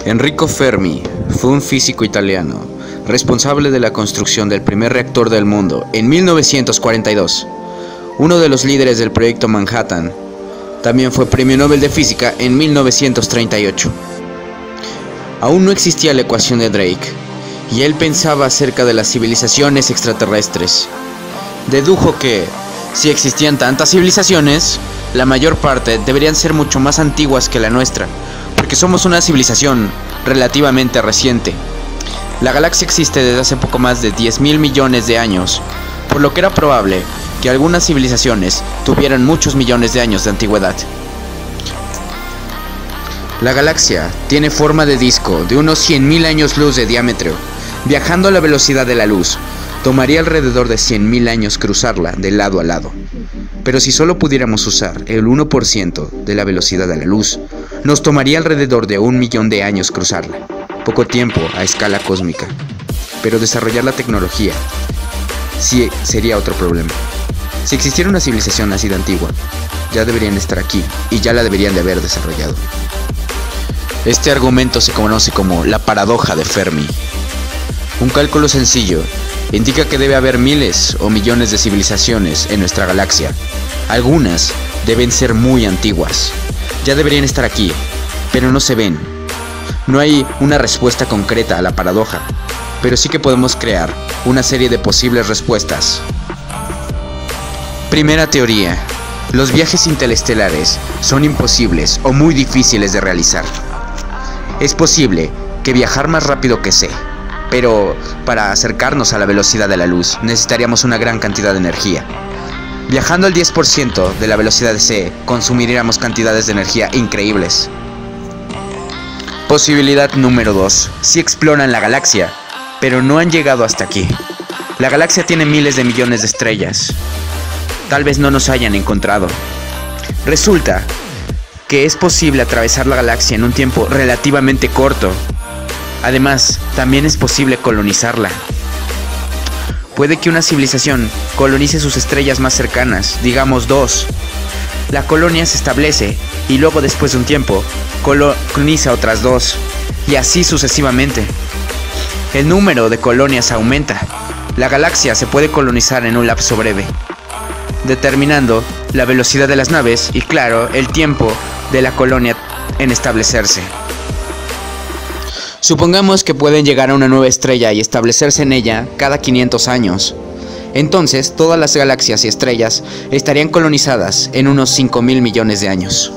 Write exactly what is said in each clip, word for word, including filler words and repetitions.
Enrico Fermi fue un físico italiano responsable de la construcción del primer reactor del mundo en mil novecientos cuarenta y dos. Uno de los líderes del proyecto Manhattan. También fue premio Nobel de Física en mil novecientos treinta y ocho. Aún no existía la ecuación de Drake, y él pensaba acerca de las civilizaciones extraterrestres. Dedujo que, si existían tantas civilizaciones, la mayor parte deberían ser mucho más antiguas que la nuestra, porque somos una civilización relativamente reciente. La galaxia existe desde hace poco más de diez mil millones de años, por lo que era probable que algunas civilizaciones tuvieran muchos millones de años de antigüedad. La galaxia tiene forma de disco de unos cien mil años luz de diámetro. Viajando a la velocidad de la luz, tomaría alrededor de cien mil años cruzarla de lado a lado. Pero si solo pudiéramos usar el uno por ciento de la velocidad de la luz, nos tomaría alrededor de un millón de años cruzarla. Poco tiempo a escala cósmica. Pero desarrollar la tecnología sí sería otro problema. Si existiera una civilización así de antigua, ya deberían estar aquí y ya la deberían de haber desarrollado. Este argumento se conoce como la paradoja de Fermi. Un cálculo sencillo indica que debe haber miles o millones de civilizaciones en nuestra galaxia. Algunas deben ser muy antiguas. Ya deberían estar aquí, pero no se ven. No hay una respuesta concreta a la paradoja, pero sí que podemos crear una serie de posibles respuestas. Primera teoría. Los viajes interestelares son imposibles o muy difíciles de realizar. Es posible que viajar más rápido que C, pero para acercarnos a la velocidad de la luz necesitaríamos una gran cantidad de energía. Viajando al diez por ciento de la velocidad de C, consumiríamos cantidades de energía increíbles. Posibilidad número dos. Sí exploran la galaxia, pero no han llegado hasta aquí. La galaxia tiene miles de millones de estrellas. Tal vez no nos hayan encontrado. Resulta que es posible atravesar la galaxia en un tiempo relativamente corto. Además, también es posible colonizarla. Puede que una civilización colonice sus estrellas más cercanas, digamos dos. La colonia se establece y luego, después de un tiempo, coloniza otras dos, y así sucesivamente. El número de colonias aumenta. La galaxia se puede colonizar en un lapso breve, determinando la velocidad de las naves y, claro, el tiempo de la colonia en establecerse. Supongamos que pueden llegar a una nueva estrella y establecerse en ella cada quinientos años. Entonces, todas las galaxias y estrellas estarían colonizadas en unos cinco mil millones de años.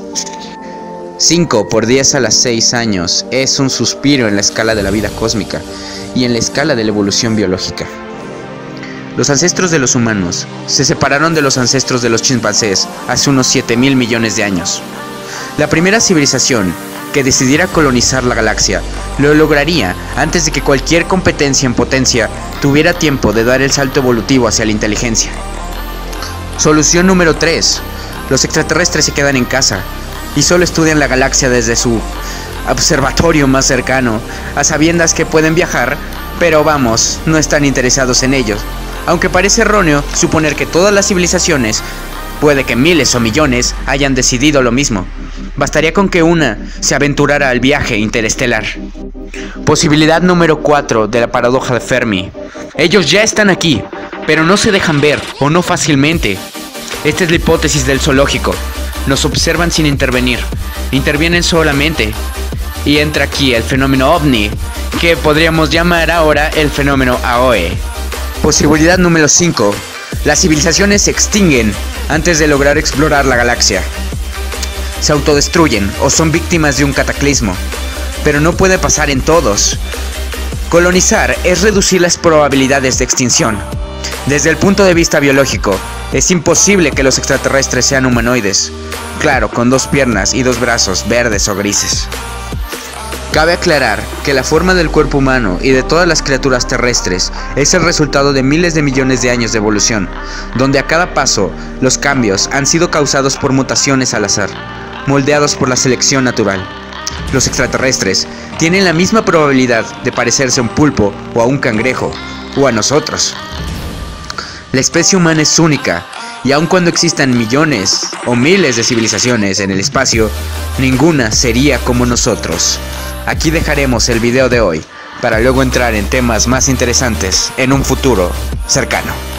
cinco por diez a la seis años es un suspiro en la escala de la vida cósmica y en la escala de la evolución biológica. Los ancestros de los humanos se separaron de los ancestros de los chimpancés hace unos siete mil millones de años. La primera civilización que decidiera colonizar la galaxia lo lograría antes de que cualquier competencia en potencia tuviera tiempo de dar el salto evolutivo hacia la inteligencia. Solución número tres. Los extraterrestres se quedan en casa y solo estudian la galaxia desde su observatorio más cercano, a sabiendas que pueden viajar, pero vamos, no están interesados en ellos. Aunque parece erróneo suponer que todas las civilizaciones, puede que miles o millones, hayan decidido lo mismo. Bastaría con que una se aventurara al viaje interestelar. Posibilidad número cuatro de la paradoja de Fermi. Ellos ya están aquí, pero no se dejan ver, o no fácilmente. Esta es la hipótesis del zoológico. Nos observan sin intervenir, intervienen solamente. Y entra aquí el fenómeno ovni, que podríamos llamar ahora el fenómeno A O E. Posibilidad número cinco. Las civilizaciones se extinguen antes de lograr explorar la galaxia. Se autodestruyen o son víctimas de un cataclismo, pero no puede pasar en todos. Colonizar es reducir las probabilidades de extinción. Desde el punto de vista biológico, es imposible que los extraterrestres sean humanoides, claro, con dos piernas y dos brazos verdes o grises. Cabe aclarar que la forma del cuerpo humano y de todas las criaturas terrestres es el resultado de miles de millones de años de evolución, donde a cada paso los cambios han sido causados por mutaciones al azar, moldeados por la selección natural. Los extraterrestres tienen la misma probabilidad de parecerse a un pulpo o a un cangrejo, o a nosotros. La especie humana es única, y aun cuando existan millones o miles de civilizaciones en el espacio, ninguna sería como nosotros. Aquí dejaremos el video de hoy, para luego entrar en temas más interesantes en un futuro cercano.